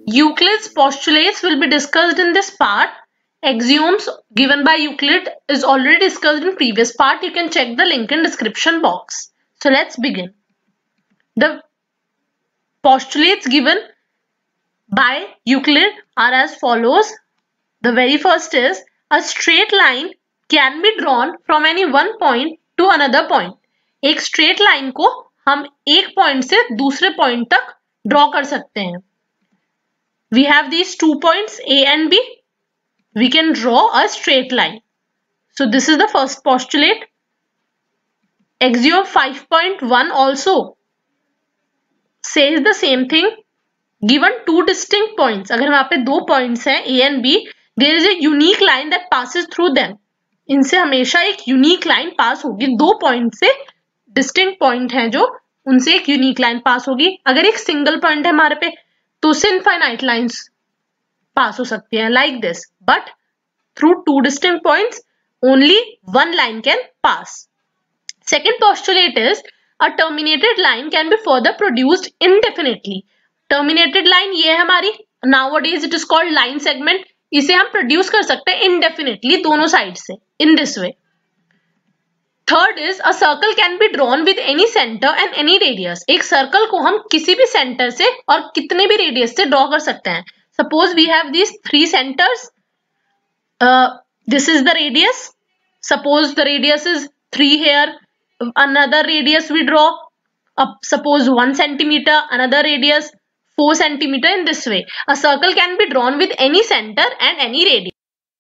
Euclid's postulates will be discussed in this part. Axioms given by Euclid is already discussed in previous part. You can check the link in description box. So let's begin. The postulates given by Euclid are as follows. The very first is a straight line can be drawn from any one point to another point. एक straight line को हम एक point से दूसरे point तक draw कर सकते हैं. We have these 2 points A and B. We can draw a straight line. So this is the first postulate. Axiom 5.1 also says the same thing. Given 2 distinct points, अगर वहाँ पे 2 points हैं A and B, there is a unique line that passes through them. इनसे हमेशा एक unique line pass होगी. 2 point से distinct point हैं जो, उनसे एक unique line pass होगी. अगर एक single point है हमारे पे, तो उससे infinite lines pass हो सकती हैं like this. But through 2 distinct points, only one line can pass. Second postulate is a terminated line can be further produced indefinitely. Terminated line ये है हमारी, nowadays it is called line segment. इसे हम produce कर सकते हैं indefinitely दोनों side से in this way. Third is a circle can be drawn with any center and any radius. एक circle को हम किसी भी center से और कितने भी radius से draw कर सकते हैं. Suppose we have these 3 centers. This is the radius. Suppose the radius is 3 here. Another radius we draw. Suppose 1 centimeter. Another radius 4 centimeter. In this way, a circle can be drawn with any center and any radius.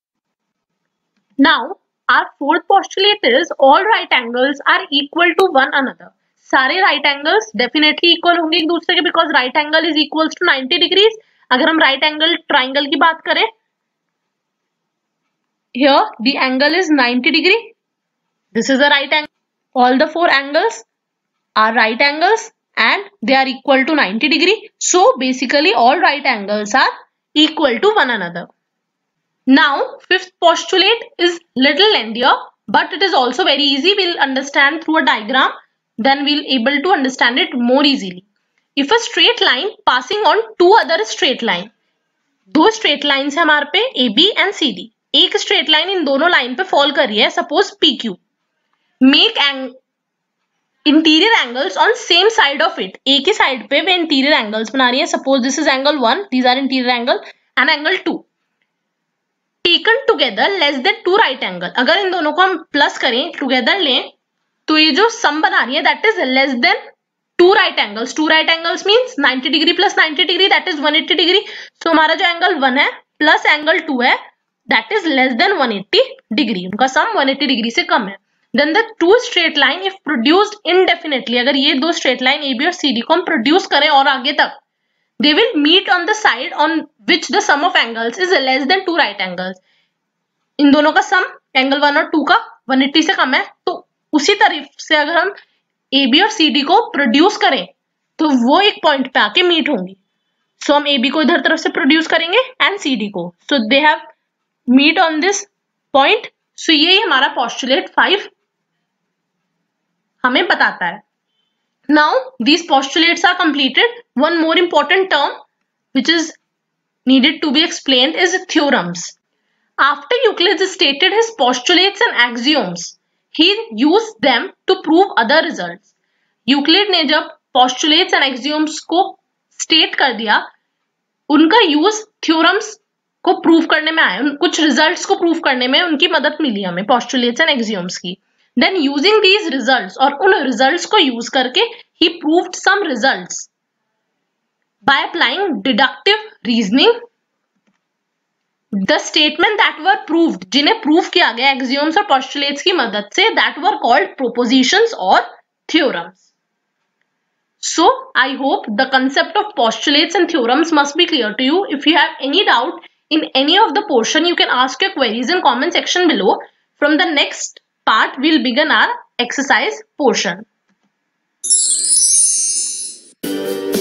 Now, our fourth postulate is all right angles are equal to one another. सारे right angles definitely equal होंगे एक दूसरे के, because right angle is equals to 90 degrees. अगर हम right angle triangle की बात करें, here the angle is 90 degree. This is the right angle. All the 4 angles are right angles and they are equal to 90 degree. So basically all right angles are equal to one another. Now, fifth postulate is little lengthier, but it is also very easy. We'll understand through a diagram, then we'll able to understand it more easily. If a straight line passing on 2 other straight line, 2 straight lines है हमारे पे AB and CD. एक straight line इन दोनों line पे fall कर रही है, suppose PQ. Make interior angles on same side of it. एक ही side पे वे interior angles बना रही है. Suppose this is angle 1, these are interior angle and angle 2. Taken together less than 2 right angle. अगर इन दोनों को हम प्लस करें, together लें, तो ये जो सम बना रही है that is less than 2 right angles. 2 right angles means 90 degree plus 90 degree, that is 180 degree. So हमारा जो angle 1 है plus angle 2 है, that is less than 180 degree. उनका सम 180 degree से कम है. Then the 2 straight line if produced indefinitely, अगर ये 2 straight line AB और CD को हम produce करें और आगे तक, they will meet on the side on which the sum of angles is less than 2 right angles. इन दोनों का सम angle 1 और 2 का 180 से कम है, तो उसी तरह से अगर हम AB और CD को प्रोड्यूस करें तो वो एक पॉइंट पे आके मीट होंगी. सो हम AB को इधर तरफ से प्रोड्यूस करेंगे एंड CD को, so they have meet on this point. So ये हमारा पोस्टुलेट 5 हमें बताता है. Now these postulates are completed. One more important term which is needed to be explained is theorems. After Euclid stated his postulates and axioms, he used them to prove other results. Euclid ने जब postulates and axioms को state कर दिया, उनका use theorems को prove करने में आया, कुछ results को prove करने में उनकी मदद मिली हमें postulates and axioms की. Then using these results और उन results को use करके he proved some results by applying deductive reasoning. The statement that were proved, जिन्हें prove किया गया axioms और postulates की मदद से, that were called propositions or theorems. So I hope the concept of postulates and theorems must be clear to you. If you have any doubt in any of the portion, you can ask your queries in comment section below. From the next part, we'll begin our exercise portion.